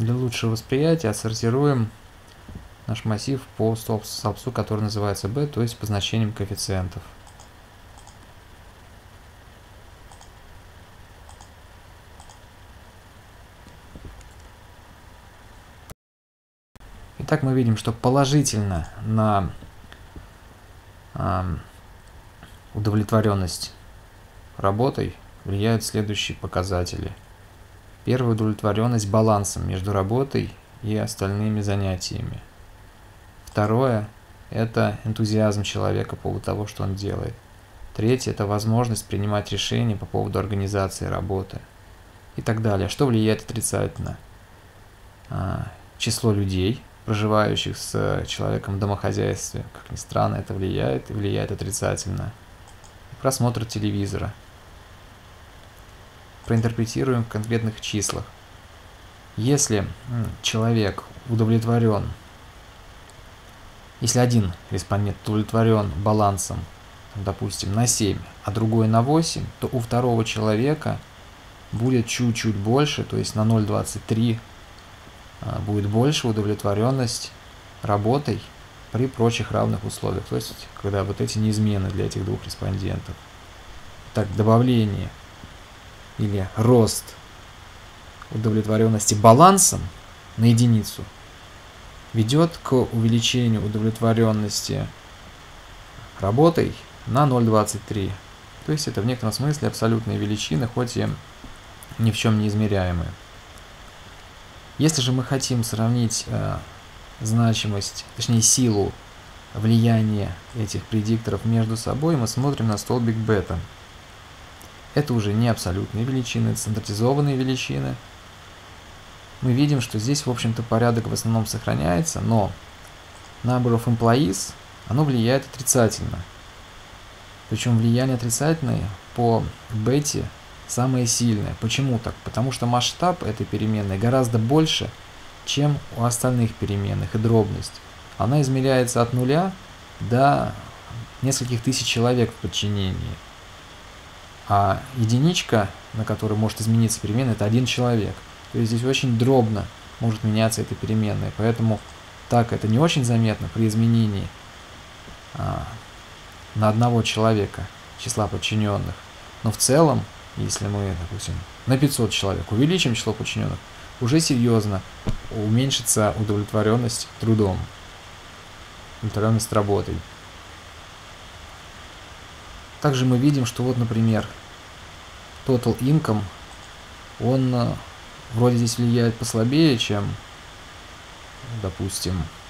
Для лучшего восприятия отсортируем наш массив по столбцу, который называется b, то есть по значениям коэффициентов. Итак, мы видим, что положительно на удовлетворенность работой влияют следующие показатели. Первая — удовлетворенность балансом между работой и остальными занятиями. Второе — это энтузиазм человека по поводу того, что он делает. Третье — это возможность принимать решения по поводу организации работы. И так далее. Что влияет отрицательно? Число людей, проживающих с человеком в домохозяйстве, как ни странно, это влияет и влияет отрицательно. Просмотр телевизора. Проинтерпретируем в конкретных числах. Если человек удовлетворен, если один респондент удовлетворен балансом, допустим, на 7, а другой на 8, то у второго человека будет чуть-чуть больше, то есть на 0,23 будет больше удовлетворенность работой при прочих равных условиях, то есть когда вот эти неизменны для этих двух респондентов. Так, добавление или рост удовлетворенности балансом на единицу ведет к увеличению удовлетворенности работой на 0,23. То есть это в некотором смысле абсолютные величины, хоть и ни в чем не измеряемые. Если же мы хотим сравнить значимость, точнее силу влияния этих предикторов между собой, мы смотрим на столбик бета. Это уже не абсолютные величины, это стандартизованные величины. Мы видим, что здесь, в общем-то, порядок в основном сохраняется, но number of employees, оно влияет отрицательно. Причем влияние отрицательное по бете самое сильное. Почему так? Потому что масштаб этой переменной гораздо больше, чем у остальных переменных, и дробность. Она измеряется от 0 до нескольких тысяч человек в подчинении. А единичка, на которой может измениться переменная, это 1 человек. То есть здесь очень дробно может меняться эта переменная. Поэтому так это не очень заметно при изменении на одного человека числа подчиненных. Но в целом, если мы, допустим, на 500 человек увеличим число подчиненных, уже серьезно уменьшится удовлетворенность трудом, удовлетворенность работой. Также мы видим, что вот, например, total income, он вроде здесь влияет послабее, чем, допустим,